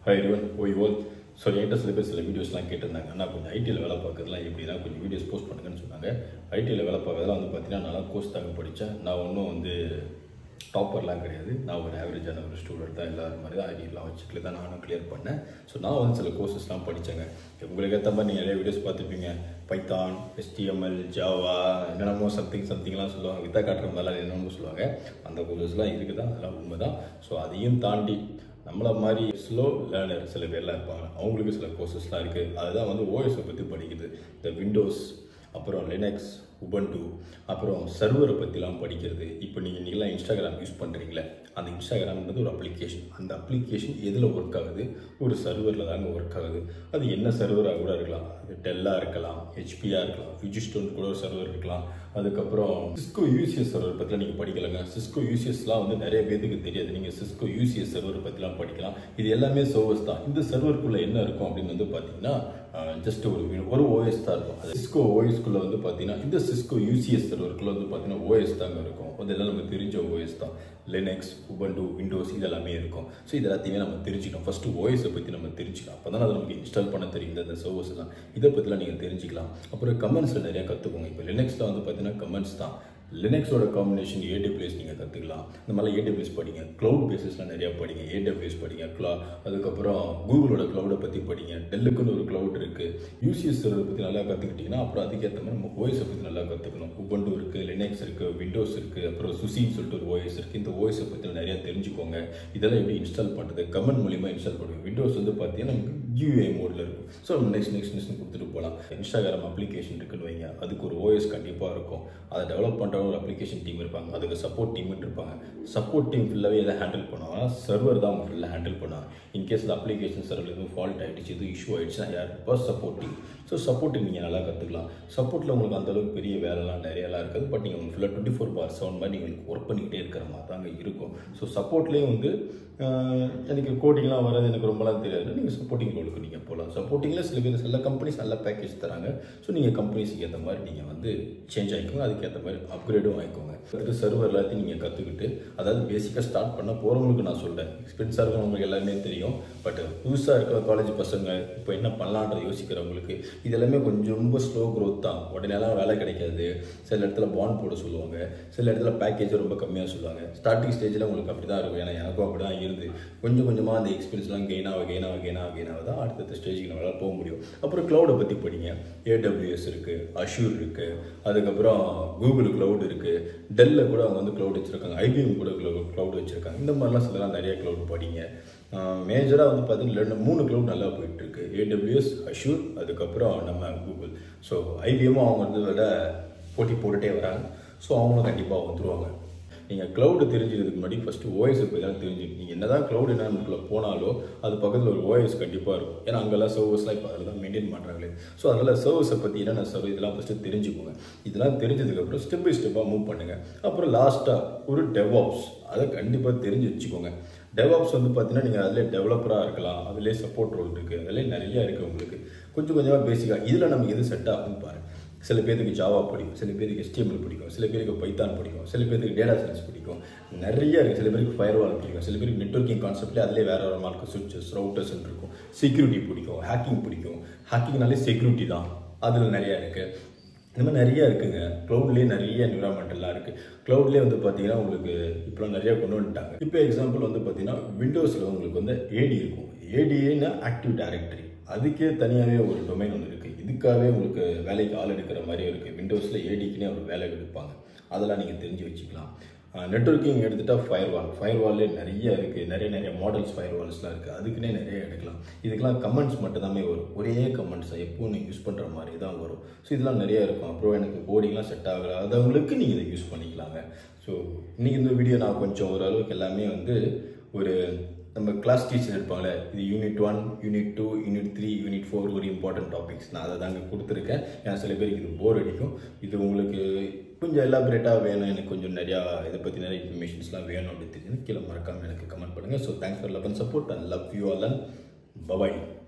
Hi everyone, how you all? So என்கிட்ட சில பேர் சில வீடியோஸ்லாம் கேட்டிருந்தாங்க. ஆனால் கொஞ்சம் ஐடியில் வேலை பார்க்குறதுலாம் எப்படின்னா கொஞ்சம் வீடியோஸ் போஸ்ட் பண்ணுங்கன்னு சொன்னாங்க. ஐடியில் வேலை பார்க்குறதுலாம் வந்து பார்த்தீங்கன்னா நல்லா கோர்ஸ் தாங்க படித்தேன். நான் ஒன்றும் வந்து டாப்பர்லாம் கிடையாது. நான் ஒரு ஆவரேஜான ஒரு ஸ்டூடெண்ட் தான். எல்லாரும் மாதிரி தான் ஐடியெலாம் வச்சுட்டு தான் நானும் கிளியர் பண்ணேன். ஸோ நான் வந்து சில கோர்சஸ்லாம் படித்தேங்க. உங்களுக்கு ஏற்ற மாதிரி நீங்கள் நிறைய வீடியோஸ் பார்த்துப்பீங்க. பைத்தான், HTML, ஜாவா, என்னென்னமோ சம்திங்லாம் சொல்லுவாங்க. வித்தா காட்டுற மாதிரிலாம் என்னென்னமோ சொல்லுவாங்க. அந்த கோர்சஸ்லாம் இருக்குது தான், அதெல்லாம் உண்மை தான். ஸோ அதையும் தாண்டி நம்மளை மாதிரி ஸ்லோ லேர்னர் சில பேர்லாம் இருப்பாங்க. அவங்களுக்கு சில கோர்சஸ்லாம் இருக்குது. அதுதான் வந்து ஓஎஸை பற்றி படிக்குது. இந்த விண்டோஸ், அப்புறம் லினக்ஸ், உபண்டு, அப்புறம் சர்வரை பற்றிலாம் படிக்கிறது. இப்போ நீங்கள் இன்றைக்கெல்லாம் இன்ஸ்டாகிராம் யூஸ் பண்ணுறீங்களே, அந்த இன்ஸ்டாகிராம்ன்றது ஒரு அப்ளிகேஷன். அந்த அப்ளிகேஷன் எதில் ஒர்க் ஆகுது? ஒரு சர்வரில் தாங்க ஒர்க் ஆகுது. அது என்ன சர்வராக கூட இருக்கலாம். அது டெல்லாக இருக்கலாம், ஹெச்பியாக இருக்கலாம், ஃபியூஜிஸ்டோன் கூட ஒரு சர்வர் இருக்கலாம். அதுக்கப்புறம் சிஸ்கோ யூசிஎஸ் சர்வர் பற்றிலாம் நீங்கள் படிக்கலாங்க. சிஸ்கோ யூசிஎஸ்லாம் வந்து நிறைய பேருக்கு தெரியாது. நீங்கள் சிஸ்கோ யூசிஎஸ் சர்வர் பற்றிலாம் படிக்கலாம். இது எல்லாமே சர்வர்ஸ் தான். இந்த சர்வருக்குள்ளே என்ன இருக்கும் அப்படின்னு வந்து பார்த்தீங்கன்னா ஜஸ்ட் ஒரு ஓஎஸ் தான் இருக்கும். அது சிஸ்கோ ஓஎஸ்குள்ளே வந்து பார்த்தீங்கன்னா இந்த சிஸ்கோ யூசிஎஸ் சர்வருக்குள்ளே வந்து பார்த்தீங்கன்னா ஓஎஸ் தாங்க இருக்கும். அதெல்லாம் நம்ம தெரிஞ்ச ஓஎஸ் தான். லினக்ஸ், உபண்டு, விண்டோஸ் இதெல்லாமே இருக்கும். ஸோ இது எல்லாத்தையுமே நம்ம தெரிஞ்சுக்கணும். ஃபஸ்ட்டு ஓஎஸை பற்றி நம்ம தெரிஞ்சுக்கலாம். அப்போ தான் அதை நமக்கு இன்ஸ்டால் பண்ண தெரியும். இந்த சர்வர்ஸ் எல்லாம் இதை பற்றிலாம் நீங்கள் தெரிஞ்சிக்கலாம். அப்புறம் கமெண்ட்ஸில் நிறையா கற்றுக்கோங்க. இப்போ லினக்ஸில் வந்து பார்த்தீங்கன்னா கமெண்ட்ஸ் தான். லினக்ஸோட காம்பினேஷன் AWS நீங்கள் கற்றுக்கலாம். இந்த மாதிரிலாம் AWS படிங்க. க்ளவுட் பேஸஸ்லாம் நிறையா படிங்க. AWS படிங்க. அதுக்கப்புறம் கூகுளோட க்ளவுடை பற்றி படிங்க. டெல்லுக்குன்னு ஒரு க்ளவுட் இருக்குது. யூசிஎஸ் சர்வர் பற்றி நல்லா கற்றுக்கிட்டிங்கன்னா அப்புறம் அதுக்கேற்ற மாதிரி நம்ம ஓஎஸை பற்றி நல்லா கற்றுக்கணும். உபண்டு இருக்குது, லினக்ஸ் இருக்குது, விண்டோஸ் இருக்குது, அப்புறம் சுசின்னு சொல்லிட்டு ஒரு ஓஎஸ் இருக்குது. இந்த ஓஎஸை பற்றி நிறையா தெரிஞ்சுக்கோங்க. இதெல்லாம் எப்படி இன்ஸ்டால் பண்ணுறது? கமெண்ட் மூலிமா இன்ஸ்டால் பண்ணுவோம். விண்டோஸ் வந்து பார்த்தீங்கன்னா நமக்கு GUI மோடில் இருக்கும். ஸோ நம்ம நெக்ஸ்ட் கொடுத்துட்டு போகலாம். இன்ஸ்டாகிராம் அப்ளிகேஷன் இருக்குன்னு வைங்க, அதுக்கு ஒரு ஓஎஸ் கண்டிப்பாக இருக்கும். அதை டெவலப் பண்ணுற ஒரு அப்ளிகேஷன் டீம் இருப்பாங்க. அதுக்கு சப்போர்ட் டீம்னு இருப்பாங்க. சப்போர்ட் டீம் ஃபுல்லாகவே எதை ஹேண்டில் பண்ணுவாங்கன்னா சர்வர் தான் அவங்க ஃபுல்லாக ஹேண்டில் பண்ணுவாங்க. இன்கேஸ் இந்த அப்ளிகேஷன் சர்வர் எதுவும் ஃபால்ட் ஆகிடுச்சு, எதுவும் இஷ்யூ ஆகிடுச்சுன்னா யார் இப்போ சப்போர்ட் டீம். ஸோ சப்போர்ட்டிங் நீங்கள் நல்லா கற்றுக்கலாம். சப்போர்ட்டில் உங்களுக்கு அந்தளவுக்கு பெரிய வேலைலாம் நிறையலாம் இருக்காது. பட் நீங்கள் உங்களுக்கு ஃபுல்லாக 24/7 மாதிரி நீங்கள் ஒர்க் பண்ணிக்கிட்டே இருக்கிற மாதிரி தாங்க இருக்கும். ஸோ சப்போர்ட்லேயும் வந்து எனக்கு கோடிங்லாம் வராது, எனக்கு ரொம்பலாம் தெரியாது. நீங்கள் சப்போர்ட்டிங் ரோலுக்கு நீங்கள் போகலாம். சப்போர்ட்டிங்கில் சில கம்பெனிஸ் நல்ல பேக்கேஜ் தராங்க. ஸோ நீங்கள் கம்பெனிஸுக்கு ஏற்ற மாதிரி நீங்கள் வந்து சேஞ்ச் ஆகிக்கோங்க. அதுக்கேற்ற மாதிரி அப்கிரேடும் ஆகிக்கோங்க. அதுக்கு சர்வர் எல்லாத்தையும் நீங்கள் கற்றுக்கிட்டு, அதாவது பேசிக்காக ஸ்டார்ட் பண்ண போகிறவங்களுக்கு நான் சொல்கிறேன். எக்ஸ்பீரியன்ஸாக இருக்கிறவங்களுக்கு எல்லாமே தெரியும். பட் புதுசாக இருக்கிற காலேஜ் பசங்க இப்போ என்ன பண்ணலான்றதை யோசிக்கிறவங்களுக்கு இது எல்லாமே கொஞ்சம் ரொம்ப ஸ்லோ க்ரோத் தான். உடனேலாம் வேலை கிடைக்காது. சில இடத்துல பாண்ட் போட சொல்லுவாங்க, சில இடத்துல பேக்கேஜை ரொம்ப கம்மியாக சொல்லுவாங்க. ஸ்டார்டிங் ஸ்டேஜில் உங்களுக்கு அப்படி தான் இருக்கும். ஏன்னா எனக்கும் அப்படி தான் இருந்து கொஞ்சம் கொஞ்சமாக அந்த எக்ஸ்பீரியன்ஸ்லாம் கெயின் ஆக தான் அடுத்த ஸ்டேஜுக்கு நம்மளால் போக முடியும். அப்புறம் க்ளவுடை பற்றி படிங்க. AWS இருக்குது, அஷூர் இருக்குது, அதுக்கப்புறம் கூகுள் க்ளவுட் இருக்குது, டெல்லில் கூட அவங்க வந்து க்ளவுட் வச்சுருக்காங்க, IBM கூட க்ளவுட் வச்சுருக்காங்க. இந்த மாதிரிலாம் சிலலாம் நிறைய க்ளவுட் படிங்க. மேஜராக வந்து பார்த்தீங்கன்னா 3 க்ளவுட் நல்லா போயிட்டுருக்கு. AWS, அஷூர், அதுக்கப்புறம் நம்ம கூகுள். ஸோ IBMும் அவங்க வந்து விட போட்டி போட்டுகிட்டே வராங்க. ஸோ அவங்களும் கண்டிப்பாக வந்துடுவாங்க. நீங்கள் க்ளவுடு தெரிஞ்சுக்கிறதுக்கு முன்னாடி ஃபஸ்ட்டு ஓஎஸை போய் தான் தெரிஞ்சுக்கணும். நீங்கள் என்ன தான் க்ளவுட் என்னக்குள்ளே போனாலும் அது பக்கத்தில் ஒரு ஓஎஸ் கண்டிப்பாக இருக்கும். ஏன்னா அங்கெல்லாம் சர்வர்ஸ்லாம் இப்போ அதில் தான் மெயின்டைன் பண்ணுறாங்களே. ஸோ அதனால் சர்வர்ஸை பற்றி என்னென்ன சர்வர் இதெல்லாம் ஃபஸ்ட்டு தெரிஞ்சுக்கோங்க. இதெல்லாம் தெரிஞ்சதுக்கப்புறம் ஸ்டெப் பை ஸ்டெப்பாக மூவ் பண்ணுங்கள். அப்புறம் லாஸ்ட்டாக ஒரு டெவாப்ஸ், அதை கண்டிப்பாக தெரிஞ்சு வச்சுக்கோங்க. டெவாப்ஸ் வந்து பார்த்தீங்கன்னா நீங்கள் அதிலே டெவலப்பராக இருக்கலாம், அதிலே சப்போர்ட் ரோல் இருக்குது, அதிலே நிறையா இருக்குது. உங்களுக்கு கொஞ்சம் கொஞ்சமாக பேசிக்காக இதில் நமக்கு எது செட் ஆகும்னு பாருங்கள். சில பேருக்கு ஜாவா பிடிக்கும், சில பேருக்கு HTML பிடிக்கும், சில பேருக்கு பைத்தான் பிடிக்கும், சில பேருக்கு டேட்டா சயின்ஸ் பிடிக்கும், நிறைய இருக்குது. சில பேருக்கு ஃபயர்வால் பிடிக்கும், சில பேருக்கு நெட்வொர்க்கிங் கான்செப்ட்லேயே அதிலே வேறு ஒரு மார்க்கு சுவிட்சஸ், ரவுட்டர்ஸ்ன்னு இருக்கும். செக்யூரிட்டி பிடிக்கும், ஹேக்கிங் பிடிக்கும். ஹேக்கிங்னாலே செக்யூரிட்டி தான், அதில் நிறையா இருக்குது. இந்த மாதிரி நிறையா இருக்குங்க. க்ளவுட்லேயே நிறைய என்விரான்மெண்ட்லாம் இருக்குது. க்ளவுட்லேயே வந்து பார்த்தீங்கன்னா உங்களுக்கு இப்போலாம் நிறையா கொண்டு வந்துட்டாங்க. இப்போ எக்ஸாம்பிள் வந்து பார்த்தீங்கன்னா விண்டோஸில் உங்களுக்கு வந்து AD இருக்கும். ADனா ஆக்டிவ் டைரக்டரி. அதுக்கே தனியாகவே ஒரு டொமைன் ஒன்று இருக்குது. இதுக்காகவே உங்களுக்கு வேலைக்கு ஆள் எடுக்கிற மாதிரி இருக்குது. விண்டோஸில் ADக்குன்னே ஒரு வேலை எடுப்பாங்க. அதெல்லாம் நீங்கள் தெரிஞ்சு வச்சுக்கலாம். நெட்வொர்க்கிங் எடுத்துகிட்டா ஃபயர்வால்லே நிறைய இருக்குது. நிறைய மாடல்ஸ் ஃபயர்வால்ஸ்லாம் இருக்குது. அதுக்குன்னே நிறைய எடுக்கலாம். இதுக்கெல்லாம் கமெண்ட்ஸ் மட்டும் தான் வரும். ஒரே கமெண்ட்ஸை எப்போ நீங்கள் யூஸ் பண்ணுற மாதிரி தான் வரும். ஸோ இதெல்லாம் நிறையா இருக்கும். அப்புறம் எனக்கு கோடிங்லாம் செட் ஆகாதவங்களுக்கு நீங்கள் இதை யூஸ் பண்ணிக்கலாங்க. ஸோ இன்றைக்கி இந்த வீடியோ நான் கொஞ்சம் ஓரளவுக்கு எல்லாமே வந்து ஒரு நம்ம கிளாஸ் டீச்சர் இருப்பாங்களே, இது யூனிட் 1, யூனிட் 2, யூனிட் 3, யூனிட் 4 ஒரு இம்பார்ட்டன்ட் டாபிக்ஸ் நான் அதை தாங்க கொடுத்துருக்கேன். ஏன்னா சில பேருக்கு இது போர் அடிக்கும். இது உங்களுக்கு கொஞ்சம் எலாபரேட்டாக வேணும், எனக்கு கொஞ்சம் நிறையா இதை பற்றி நிறைய இன்ஃபர்மேஷன்ஸ்லாம் வேணும் அப்படின்னு தெரிஞ்சு கீழே மறக்காமல் எனக்கு கமெண்ட் பண்ணுங்கள். So thanks for love and support and love you all and bye bye.